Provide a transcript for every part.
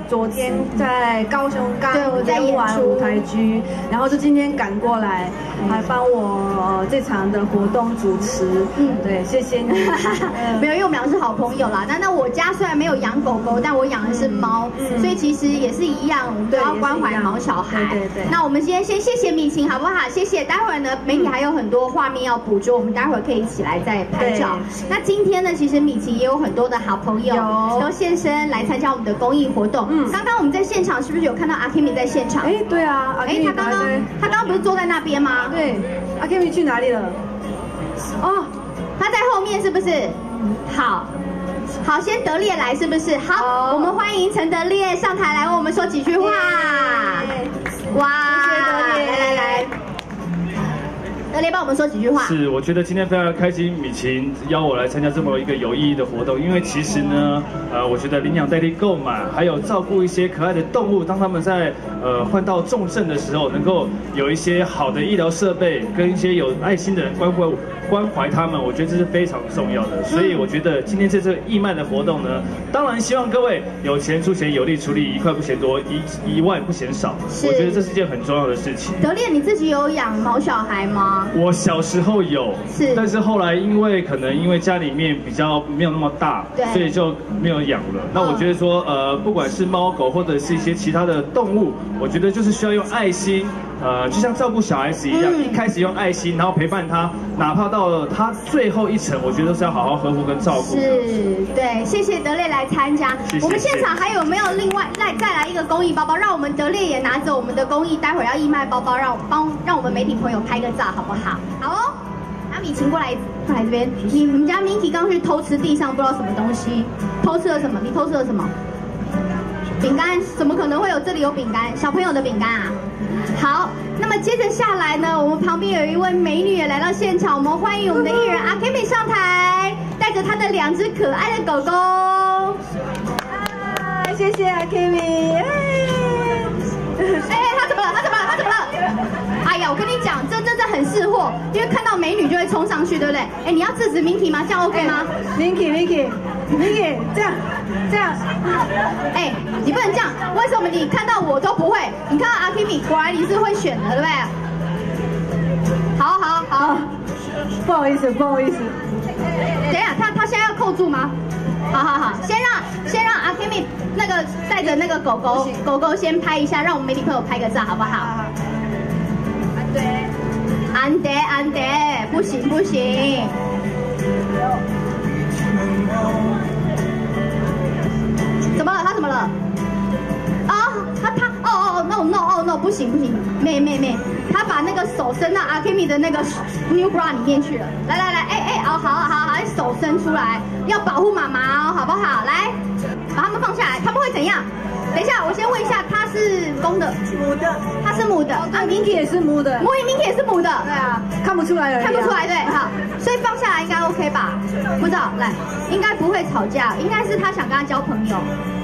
昨天在高雄刚演完舞台剧，然后就今天赶过来，还帮我这场的活动主持。对，谢谢你。 没有，因为我们两个是好朋友啦。那我家虽然没有养狗狗，但我养的是猫，所以其实也是一样，我们都要关怀毛小孩。对。那我们先谢谢米晴好不好？谢谢。待会儿呢，媒体还有很多画面要捕捉，我们待会儿可以一起来再拍照。那今天呢，其实米晴也有很多的好朋友都现身来参加我们的公益活动。刚刚我们在现场是不是有看到阿 Kimi 在现场？ 对啊， 他刚刚不是坐在那边吗？ 对，阿 Kimi 去哪里了？ 哦，他在后面是不是？好，先德烈来是不是？好，我们欢迎陈德烈上台来为我们说几句话。哇，来。德烈帮我们说几句话。 是，我觉得今天非常开心，米晴邀我来参加这么一个有意义的活动。因为其实呢，我觉得领养代替购买，还有照顾一些可爱的动物，当他们在患到重症的时候，能够有一些好的医疗设备，跟一些有爱心的人关怀他们，我觉得这是非常重要的。所以我觉得今天这次义卖的活动呢，当然希望各位有钱出钱，有力出力，1块不嫌多，1万不嫌少。我觉得这是一件很重要的事情。 德烈，你自己有养毛小孩吗？ 我小时候有，但是后来因为家里面比较没有那么大，所以就没有养了。那我觉得说，不管是猫狗或者是一些其他的动物，我觉得就是需要用爱心，就像照顾小孩子一样，一开始用爱心，然后陪伴他，哪怕到了他最后一程，我觉得都是要好好呵护跟照顾。 对，谢谢德烈来参加。我们现场还有没有另外再来一个公益包包，让我们德烈也拿着我们的公益，待会儿要义卖包包，让我们媒体朋友拍个照，好不好？好哦。阿米晴过来这边，你们家 Minky 刚去偷吃地上不知道什么东西，偷吃了什么？你偷吃了什么？饼干？怎么可能会有这里有饼干？小朋友的饼干啊？好，那么接着下来呢，我们旁边有一位美女也来到现场，我们欢迎我们的艺人阿 Kimi 上台，带着她的2只可爱的狗狗。 谢谢阿 Kimi。 他怎么了？哎呀，我跟你讲，这很识货，因为看到美女就会冲上去，对不对？你要制止 Minky 吗？这样 OK 吗 ？Minky， 这样。 你不能这样，为什么你看到我都不会？你看到阿 Kimi， 果然你是会选的，对不对？好， 不好意思。等一下，他现在要扣住吗？好，先让阿 Kimi 那个带着那个狗狗先拍一下，让我们媒体朋友拍个照，好不好？安得，不行。怎么了？他怎么了？no， 不行，妹，他把那个手伸到阿 Kimi 的那个 new bra 里面去了。来，好，手伸出来，要保护妈妈哦，好不好？来，把他们放下来，他们会怎样？等一下，我先问一下，他是公的？ 母的。 他是母的。 Minky 也是母的。 Minky 也是母的。 对啊，看不出来而已。 看不出来，对，好，所以放下来应该 OK 吧？不知道，来，应该不会吵架，应该是他想跟他交朋友。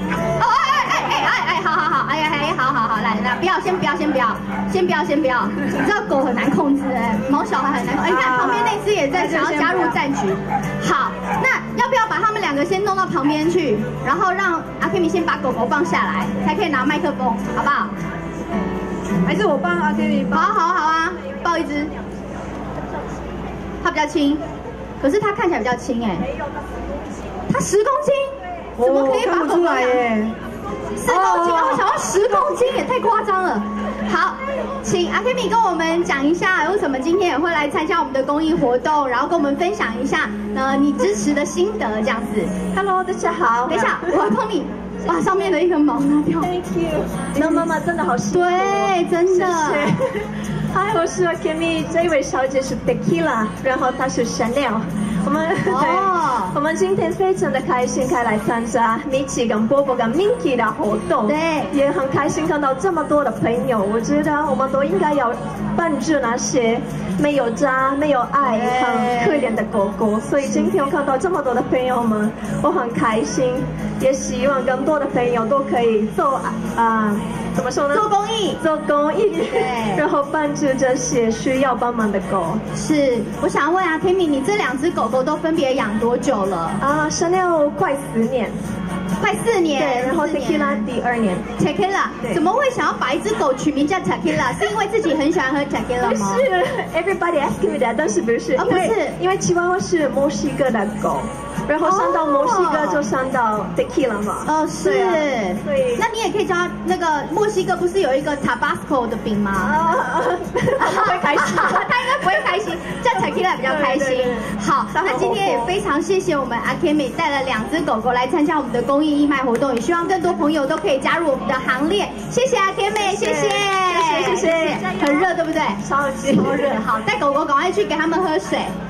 好，来，不要，先不要，你知道狗很难控制，毛小孩很难控制。你看旁边那只也在想要加入战局。好，那要不要把他们2个先弄到旁边去，然后让阿 Kimi 先把狗狗放下来，才可以拿麦克风，好不好？ 还是我帮阿 Kimi？ 好啊，抱一只。它比较轻，可是它看起来比较轻它10公斤，怎么可以把狗狗养？10公斤，我想要10公斤也太夸张了。好，请阿 Kimi 跟我们讲一下，为什么今天也会来参加我们的公益活动，然后跟我们分享一下你支持的心得这样子。 Hello， 大家好。 等一下，我要帮你把上面的一根毛拿掉。 Thank you。那妈妈真的好辛苦。 对，真的。 嗨，我是 Kimi， 这位小姐是 Tequila， 然后她是 Chanel。我们今天非常的开心，可以来参加米奇跟波波跟 Minky 的活动， 对， 也很开心看到这么多的朋友。我觉得我们都应该要帮助那些没有家、没有爱、很可怜的狗狗。所以今天我看到这么多的朋友们，我很开心，也希望更多的朋友都可以做怎么说呢？ 做公益， 对，然后帮助这些需要帮忙的狗。 是，我想问啊 ，Kimi， 你这2只狗狗都分别养多久了？ Chanel 快10年。 快4年。 对，然后 Tequila 第2年。 Tequila， 怎么会想要把一只狗取名叫 Tequila？ 是因为自己很喜欢喝 Tequila 吗？ 不是 ，Everybody asking me that， 但是不是， 不是， 因为吉娃娃是墨西哥的狗。然后上到墨西哥就上到 Tequila 嘛。 哦，是。对。那你也可以叫他那个墨西哥不是有一个 Tabasco 的饼吗？ 他不会开心， 他应该不会开心，叫 Tequila 比较开心。好，那今天也非常谢谢我们阿 Kimi 带了2只狗狗来参加我们的公益义卖活动，也希望更多朋友都可以加入我们的行列。谢谢阿 Kimi， 谢谢， 谢谢。 很热对不对？ 超级热。好，带狗狗赶快去给他们喝水。